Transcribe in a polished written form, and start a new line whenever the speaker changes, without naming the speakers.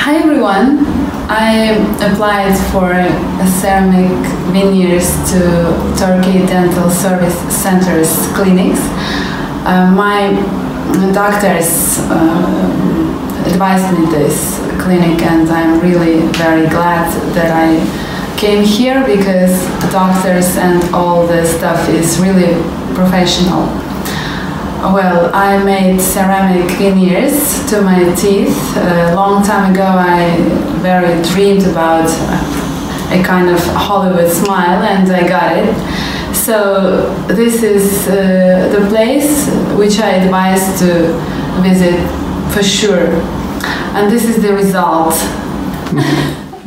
Hi everyone, I applied for ceramic veneers to Turkey Dental Service Centers clinics. My doctors advised me this clinic, and I'm really very glad that I came here because the doctors and all the stuff is really professional. Well, I made ceramic veneers to my teeth. A long time ago I very dreamed about a kind of Hollywood smile, and I got it. So this is the place which I advise to visit for sure. And this is the result.